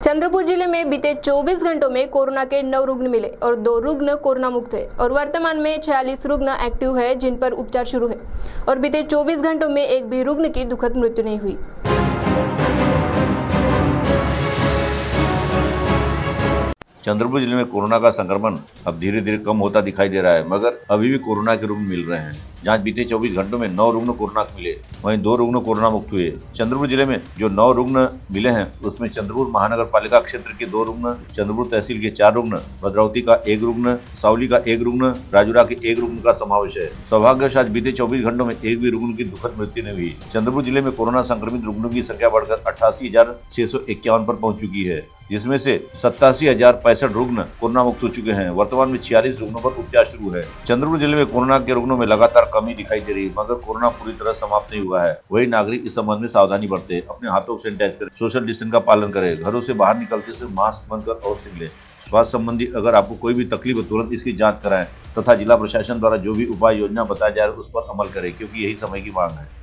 चंद्रपुर जिले में बीते 24 घंटों में कोरोना के 9 रुग्ण मिले और 2 रुग्ण कोरोना मुक्त है और वर्तमान में 46 रुग्ण एक्टिव है जिन पर उपचार शुरू है और बीते 24 घंटों में एक भी रुग्ण की दुखद मृत्यु नहीं हुई। चंद्रपुर जिले में कोरोना का संक्रमण अब धीरे धीरे कम होता दिखाई दे रहा है, मगर अभी भी कोरोना के रुग्ण मिल रहे हैं। जहां बीते 24 घंटों में 9 रुग्ण कोरोना मिले, वहीं 2 रुग्ण कोरोना मुक्त हुए। चंद्रपुर जिले में जो 9 रुग्ण मिले हैं उसमें चंद्रपुर महानगर पालिका क्षेत्र के 2 रुग्ण, चंद्रपुर तहसील के 4 रुग्ण, भद्रावती का 1 रुग्ण, सावली का 1 रुग्ण, राजूरा के 1 रुग्ण का समावेश है। सौभाग्यवश बीते 24 घंटों में एक भी रुग्ण की दुखद मृत्यु नहीं हुई। चंद्रपुर जिले में कोरोना संक्रमित रुग्णों की संख्या बढ़कर 88,651 पर पहुंच चुकी है, जिसमें से 87,065 रुग्ण कोरोना मुक्त हो चुके हैं। वर्तमान में 46 रुग्णों पर उपचार शुरू है। चंद्रपुर जिले में कोरोना के रुग्णों में लगातार कमी दिखाई दे रही है, मगर कोरोना पूरी तरह समाप्त नहीं हुआ है। वही नागरिक इस संबंध में सावधानी बरते, अपने हाथों को सैनिटाइज करें, सोशल डिस्टेंस का पालन करें, घरों से बाहर निकलते से मास्क बनकर अवश्य निकलें। स्वास्थ्य संबंधी अगर आपको कोई भी तकलीफ हो तुरंत इसकी जांच कराएं तथा जिला प्रशासन द्वारा जो भी उपाय योजना बताया जाए उस पर अमल करें, क्योंकि यही समय की मांग है।